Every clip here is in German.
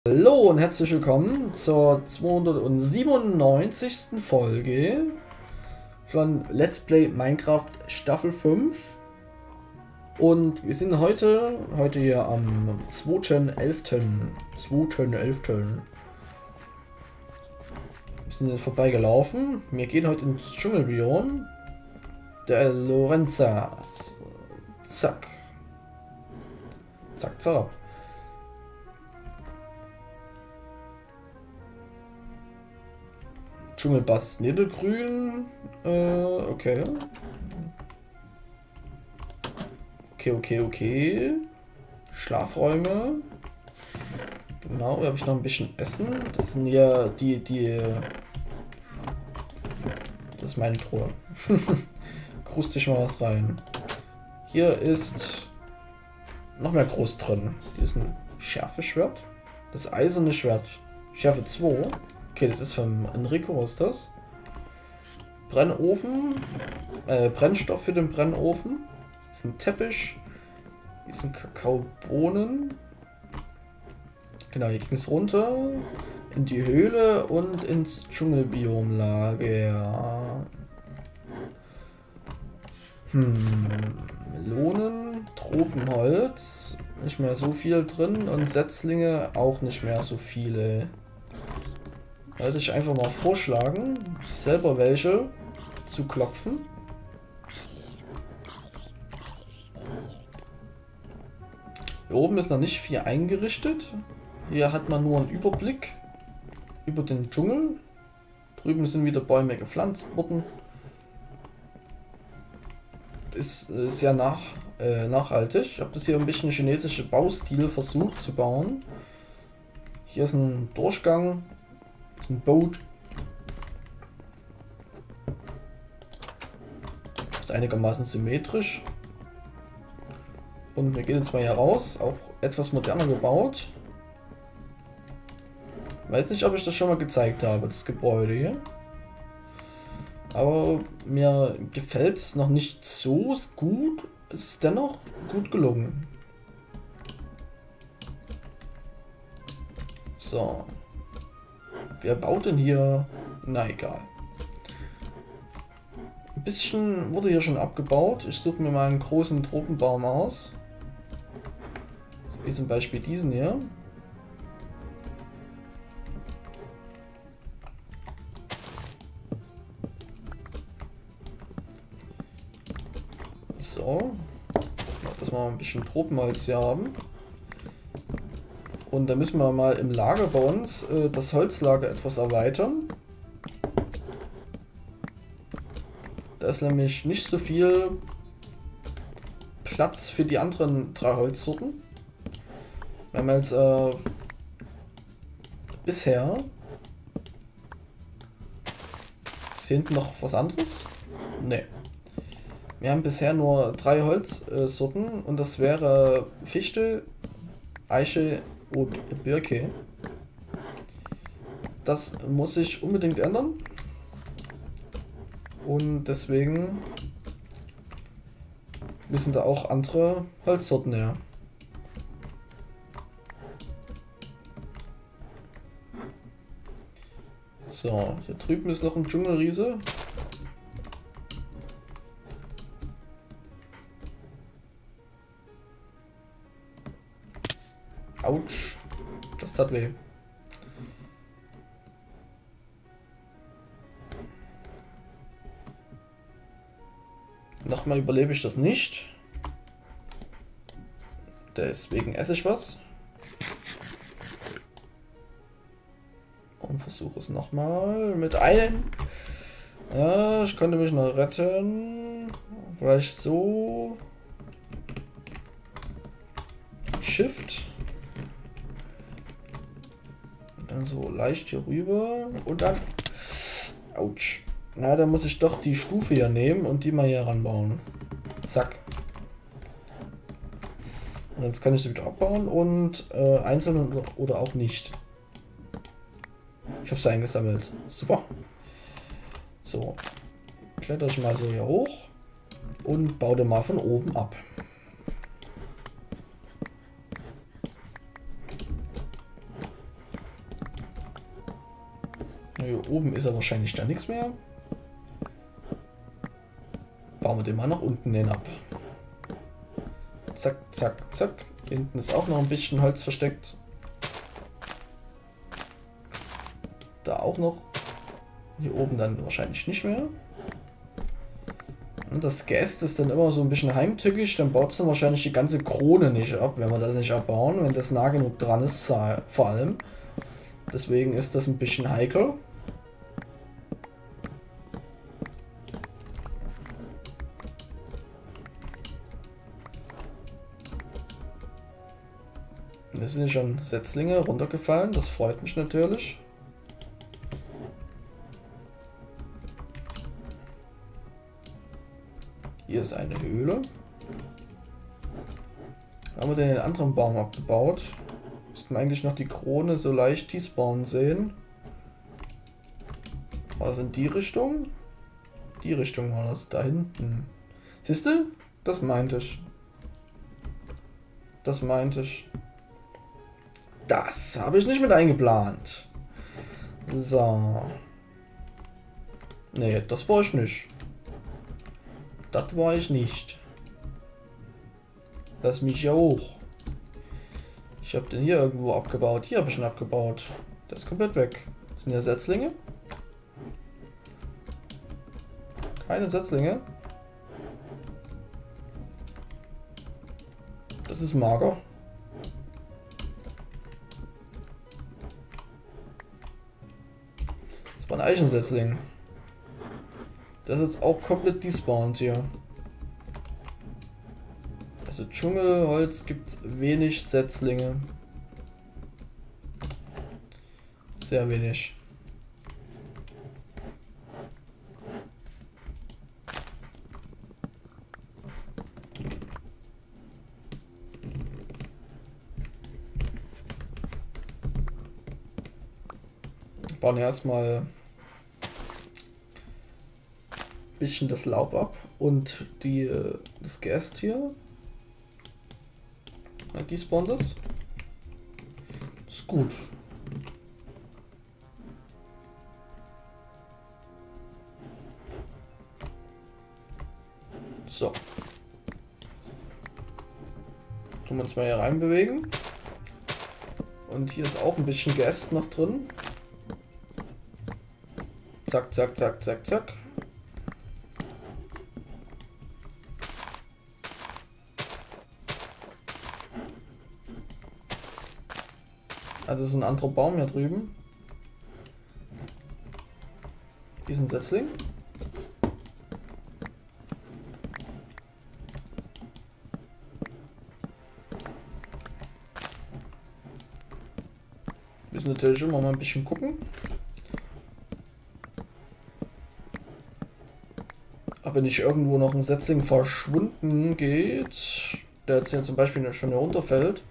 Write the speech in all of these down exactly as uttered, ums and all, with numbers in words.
Hallo und herzlich willkommen zur zweihundertsiebenundneunzigsten Folge von Let's Play Minecraft Staffel fünf. Und wir sind heute, heute hier am zweiten elften zweiten elften Wir sind jetzt vorbeigelaufen. Wir gehen heute ins Dschungelbiom. Der Lorenza. Zack. Zack, zack. Dschungelbass Nebelgrün. Äh, okay. Okay, okay, okay. Schlafräume. Genau, hier habe ich noch ein bisschen Essen. Das sind ja die, die... Das ist meine Truhe. Kruste ich mal was rein. Hier ist noch mehr groß drin. Hier ist ein Schärfeschwert. Das eiserne Schwert. Schärfe zwei. Okay, das ist vom Enrico, ist das. Brennofen. Äh, Brennstoff für den Brennofen. Das ist ein Teppich. Hier sind Kakaobohnen. Genau, hier ging es runter. In die Höhle und ins Dschungelbiomlager. Hm. Melonen. Tropenholz. Nicht mehr so viel drin. Und Setzlinge auch nicht mehr so viele. Würde ich einfach mal vorschlagen, selber welche zu klopfen. Hier oben ist noch nicht viel eingerichtet. Hier hat man nur einen Überblick über den Dschungel. Drüben sind wieder Bäume gepflanzt worden. Ist äh, sehr nach, äh, nachhaltig. Ich habe das hier ein bisschen chinesische Baustil versucht zu bauen. Hier ist ein Durchgang. Das ist ein Boot. Das ist einigermaßen symmetrisch. Und wir gehen jetzt mal hier raus. Auch etwas moderner gebaut. Weiß nicht, ob ich das schon mal gezeigt habe, das Gebäude hier. Aber mir gefällt es noch nicht so gut. Es ist dennoch gut gelungen. So. Wer baut denn hier? Na egal. Ein bisschen wurde hier schon abgebaut. Ich suche mir mal einen großen Tropenbaum aus. Wie zum Beispiel diesen hier. So. Dass wir mal ein bisschen Tropenholz hier haben. Und da müssen wir mal im Lager bei uns äh, das Holzlager etwas erweitern. Da ist nämlich nicht so viel Platz für die anderen drei Holzsorten. Wir haben jetzt äh, bisher... Ist hier hinten noch was anderes? Ne. Wir haben bisher nur drei Holzsorten und das wäre Fichte, Eiche und Birke. Das muss sich unbedingt ändern. Und deswegen müssen da auch andere Holzsorten her. So, hier drüben ist noch ein Dschungelriese. Autsch, das tat weh. Nochmal überlebe ich das nicht. Deswegen esse ich was. Und versuche es nochmal mit einem. Ja, ich konnte mich noch retten. Vielleicht so. Shift. Dann so leicht hier rüber und dann. Autsch. Na, dann muss ich doch die Stufe hier nehmen und die mal hier ranbauen. Zack. Und jetzt kann ich sie wieder abbauen und äh, einzeln oder auch nicht. Ich habe sie eingesammelt. Super. So. Kletter ich mal so hier hoch und baue den mal von oben ab. Hier oben ist er wahrscheinlich da nichts mehr. Bauen wir den mal nach unten hin ab. Zack, zack, zack. Hinten ist auch noch ein bisschen Holz versteckt. Da auch noch. Hier oben dann wahrscheinlich nicht mehr. Und das Gäst ist dann immer so ein bisschen heimtückisch. Dann baut es dann wahrscheinlich die ganze Krone nicht ab, wenn wir das nicht abbauen. Wenn das nah genug dran ist, vor allem. Deswegen ist das ein bisschen heikel. Es sind schon Setzlinge runtergefallen, das freut mich natürlich. Hier ist eine Höhle. Haben wir denn den anderen Baum abgebaut? Müssten wir eigentlich noch die Krone so leicht despawnen sehen. War das in die Richtung? Die Richtung war das, da hinten. Siehst du? Das meinte ich. Das meinte ich. Das habe ich nicht mit eingeplant. So. Nee, das war ich nicht. Das war ich nicht. Lass mich ja hoch. Ich habe den hier irgendwo abgebaut. Hier habe ich ihn abgebaut. Der ist komplett weg. Das sind ja Setzlinge. Keine Setzlinge. Das ist mager. Das war ein Eichensetzling. Das ist jetzt auch komplett despawned hier. Also Dschungelholz gibt wenig Setzlinge. Sehr wenig. Bauen erstmal ein bisschen das Laub ab und die, das Gast hier. Ja, die spawnt das. Ist gut. So. Tun wir uns mal hier reinbewegen. Und hier ist auch ein bisschen Gast noch drin. Zack, zack, zack, zack, zack. Also ist ein anderer Baum hier drüben. Hier ist ein Setzling. Müssen natürlich immer mal ein bisschen gucken. Aber wenn nicht irgendwo noch ein Setzling verschwunden geht, der jetzt hier zum Beispiel schon herunterfällt.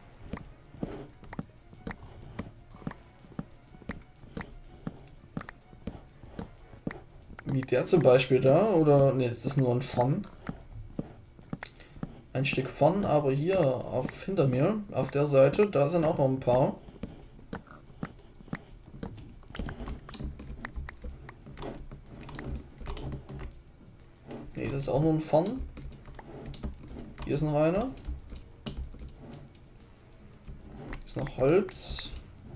Wie der zum Beispiel da, oder ne, das ist nur ein Fun. Ein Stück Fun, aber hier auf hinter mir, auf der Seite, da sind auch noch ein paar. Ne, das ist auch nur ein Fun. Hier ist noch einer. Hier ist noch Holz.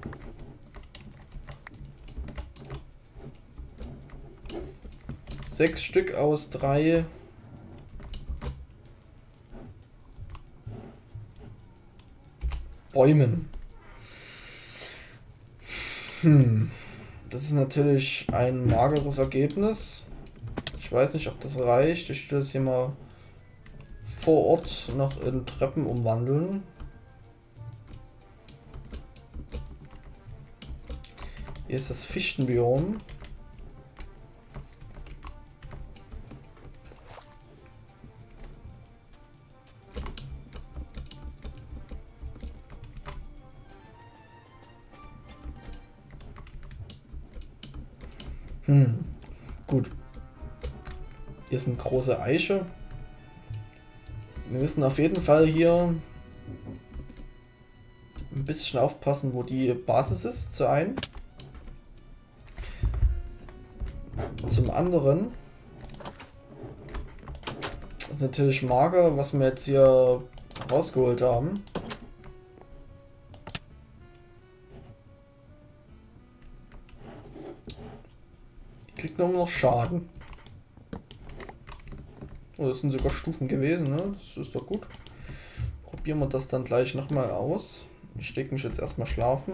Sechs Stück aus drei. Bäumen. Hm. Das ist natürlich ein mageres Ergebnis. Ich weiß nicht, ob das reicht. Ich will das hier mal vor Ort noch in Treppen umwandeln. Hier ist das Fichtenbiom. Hm, gut. Hier ist eine große Eiche. Wir müssen auf jeden Fall hier ein bisschen aufpassen, wo die Basis ist, zu ein. Zum anderen ist natürlich mager, was wir jetzt hier rausgeholt haben. Die kriegt nur noch Schaden. Oh, das sind sogar Stufen gewesen, ne? Das ist doch gut. Probieren wir das dann gleich nochmal aus. Ich stecke mich jetzt erstmal schlafen.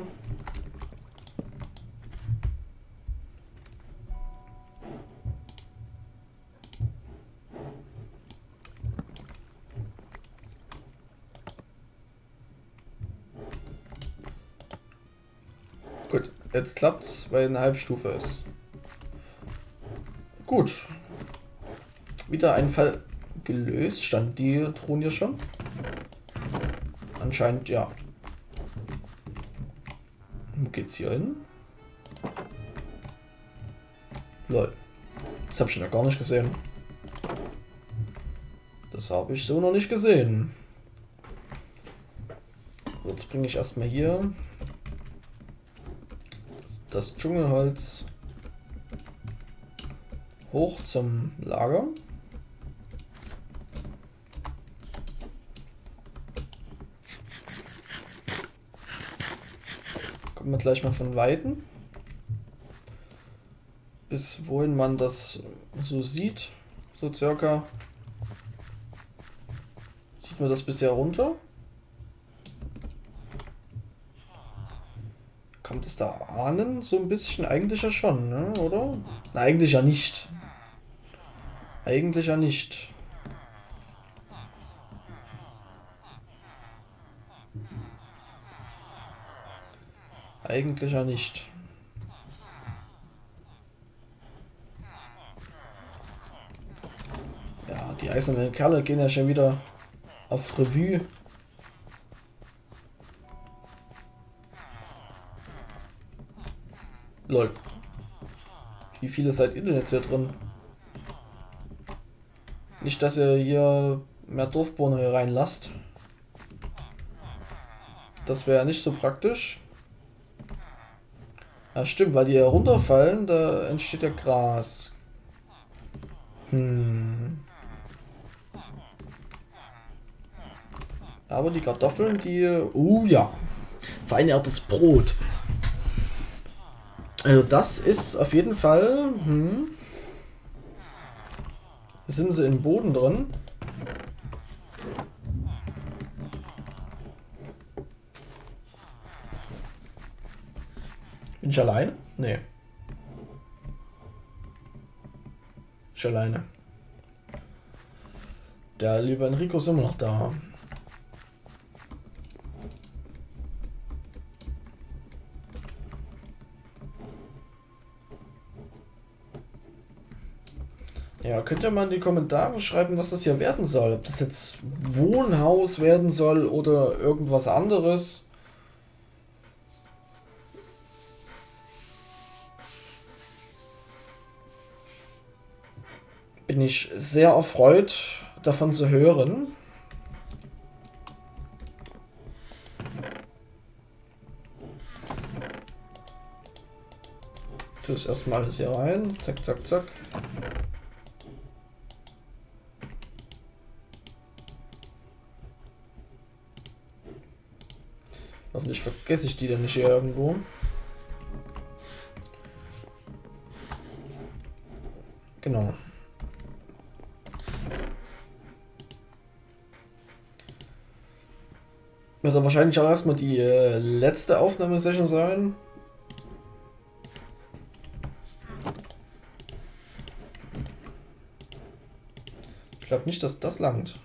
Gut, jetzt klappt's, weil eine Halbstufe ist. Gut. Wieder ein Fall gelöst. Stand die Truhen hier schon? Anscheinend ja. Wo geht's hier hin? Lol. Das habe ich noch gar nicht gesehen. Das habe ich so noch nicht gesehen. Jetzt bringe ich erstmal hier das, das Dschungelholz hoch zum Lager. Gucken wir gleich mal von Weitem, bis wohin man das so sieht. So circa sieht man das bisher runter. Kommt es da ahnen? So ein bisschen eigentlich ja schon, ne? Oder? Na, eigentlich ja nicht. Eigentlich ja nicht. Eigentlich ja nicht. Ja, die eisernen Kerle gehen ja schon wieder auf Revue. Lol. Wie viele seid ihr denn jetzt hier drin? Nicht, dass ihr hier mehr Dorfbewohner hier reinlasst. Das wäre ja nicht so praktisch. Ja, stimmt, weil die hier runterfallen, da entsteht ja Gras. Hm. Aber die Kartoffeln, die... Oh ja. Vereinigtes Brot. Also das ist auf jeden Fall... Hm. Sind sie im Boden drin? Bin ich alleine? Nee. Ich alleine. Der liebe Enrico ist immer noch da. Ja, könnt ihr mal in die Kommentare schreiben, was das hier werden soll. Ob das jetzt Wohnhaus werden soll oder irgendwas anderes. Bin ich sehr erfreut, davon zu hören. Tu es erstmal alles hier rein. Zack, zack, zack. Hoffentlich vergesse ich die dann nicht hier irgendwo. Genau. Wird dann wahrscheinlich auch erstmal die äh, letzte Aufnahmesession sein. Ich glaube nicht, dass das langt.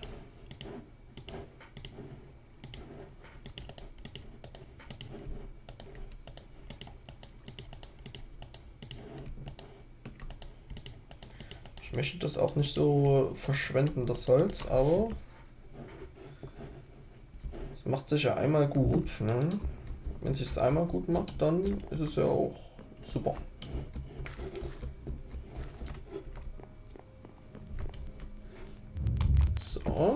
Ich möchte das auch nicht so verschwenden, das Holz, aber es macht sich ja einmal gut. Ne? Wenn es sich einmal gut macht, dann ist es ja auch super. So.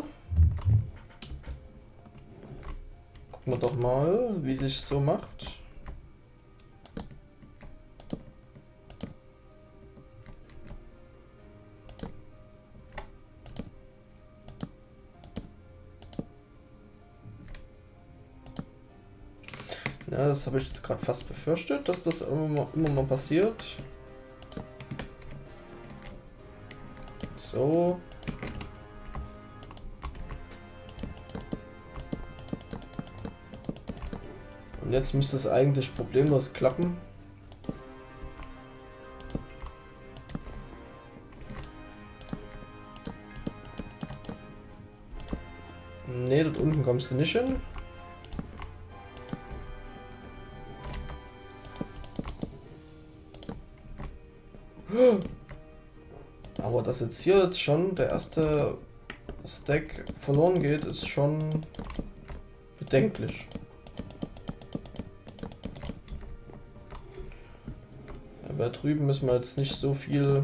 Gucken wir doch mal, wie sich so macht. Ja, das habe ich jetzt gerade fast befürchtet, dass das immer mal, immer mal passiert. So. Und jetzt müsste es eigentlich problemlos klappen. Nee, dort unten kommst du nicht hin. Aber dass jetzt hier jetzt schon der erste Stack verloren geht, ist schon bedenklich. Aber drüben müssen wir jetzt nicht so viel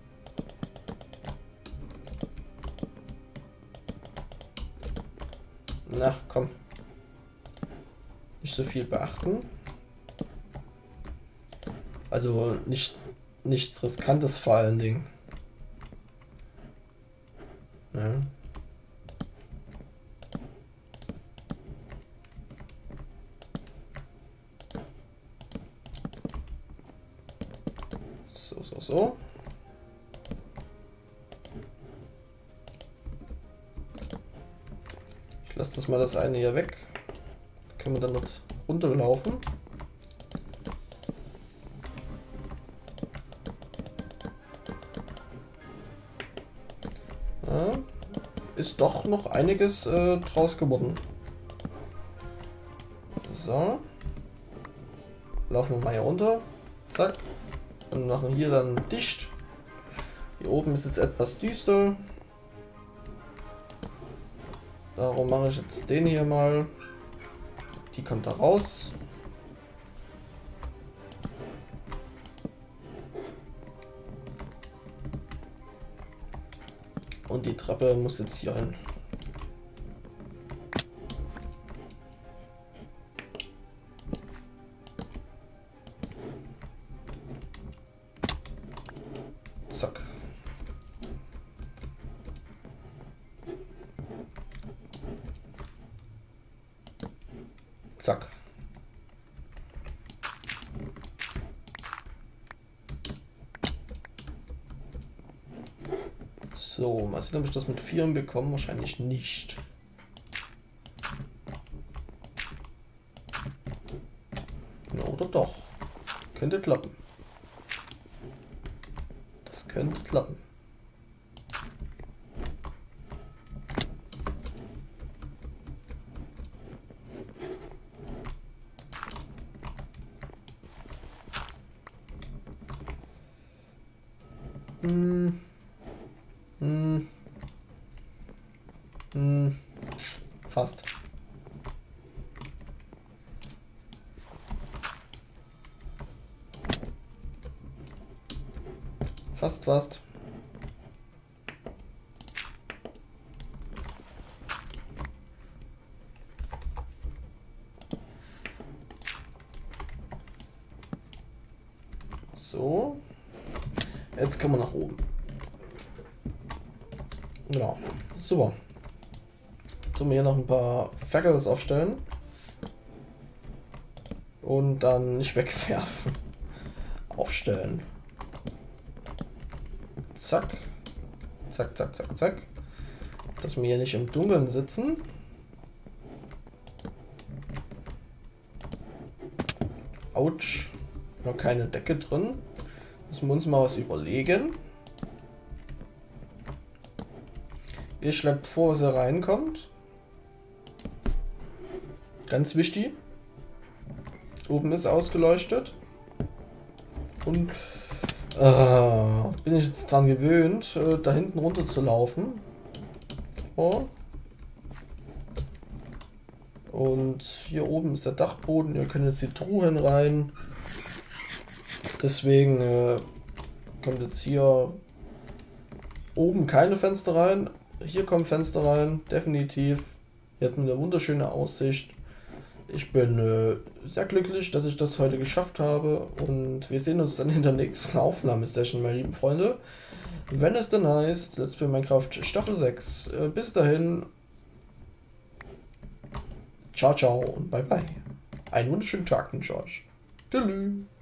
Na, komm. Nicht so viel beachten. Also nicht nichts Riskantes vor allen Dingen. Ja. So, so, so. Ich lasse das mal das eine hier weg. Da können wir dann dort runterlaufen. Ja, ist doch noch einiges äh, draus geworden. So. Laufen wir mal hier runter. Zack. Und machen hier dann dicht. Hier oben ist jetzt etwas düster. Darum mache ich jetzt den hier mal. Die kommt da raus. Und die Treppe muss jetzt hier hin. Zack. Zack. So, mal sehen, ob ich das mit Vieren bekomme. Wahrscheinlich nicht. Ja, oder doch. Könnte klappen. Das könnte klappen. Hm. Hm. Hm. Fast. Fast, fast. So. Jetzt können wir nach oben. Genau. Super. Tun wir hier noch ein paar Fackeln aufstellen. Und dann nicht wegwerfen. Aufstellen. Zack. Zack, zack, zack, zack. Dass wir hier nicht im Dunkeln sitzen. Autsch. Noch keine Decke drin. Müssen wir uns mal was überlegen. Ihr schleppt vor, was ihr reinkommt. Ganz wichtig. Oben ist ausgeleuchtet. Und äh, bin ich jetzt dran gewöhnt, äh, da hinten runter zu laufen. Oh. Und hier oben ist der Dachboden. Ihr könnt jetzt die Truhen rein. Deswegen äh, kommt jetzt hier oben keine Fenster rein. Hier kommen Fenster rein, definitiv. Hier hat man eine wunderschöne Aussicht. Ich bin äh, sehr glücklich, dass ich das heute geschafft habe. Und wir sehen uns dann in der nächsten Aufnahmesession, meine lieben Freunde. Wenn es denn heißt, Let's Play Minecraft Staffel sechs. Äh, bis dahin. Ciao, ciao und bye, bye. einen wunderschönen Tag wünsche ich euch. Tschüss.